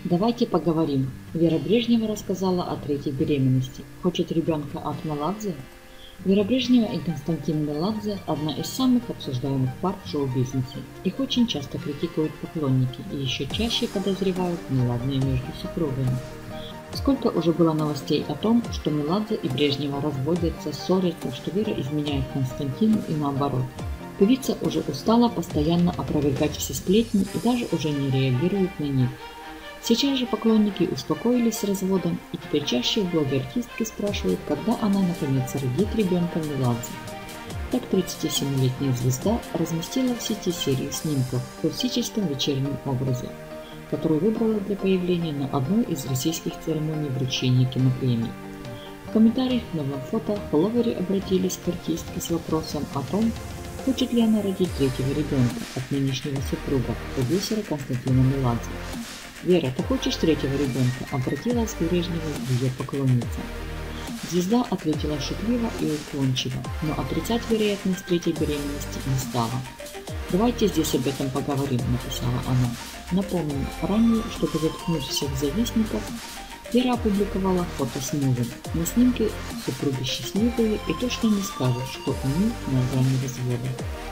Давайте поговорим. Вера Брежнева рассказала о третьей беременности. Хочет ребенка от Меладзе? Вера Брежнева и Константин Меладзе – одна из самых обсуждаемых пар в шоу-бизнесе. Их очень часто критикуют поклонники и еще чаще подозревают неладные между супругами. Сколько уже было новостей о том, что Меладзе и Брежнева разводятся, ссорятся, что Вера изменяет Константину и наоборот. Певица уже устала постоянно опровергать все сплетни и даже уже не реагирует на них. Сейчас же поклонники успокоились с разводом, и теперь чаще в блоге артистки спрашивают, когда она наконец родит ребенка Меладзе. Так 37-летняя звезда разместила в сети серию снимков в классическом вечернем образе, которую выбрала для появления на одной из российских церемоний вручения кинопремий. В комментариях к новым фото фолловеры обратились к артистке с вопросом о том, хочет ли она родить третьего ребенка от нынешнего супруга, продюсера Константина Меладзе. «Вера, ты хочешь третьего ребенка?» – обратилась к Брежневой ее поклонница. Звезда ответила шутливо и уклончиво, но отрицать вероятность третьей беременности не стала. «Давайте здесь об этом поговорим», – написала она. Напомним, ранее, чтобы заткнуть всех завистников, Вера опубликовала фото с мужем. На снимке супруги счастливые и точно не скажут, что у них на грани развода.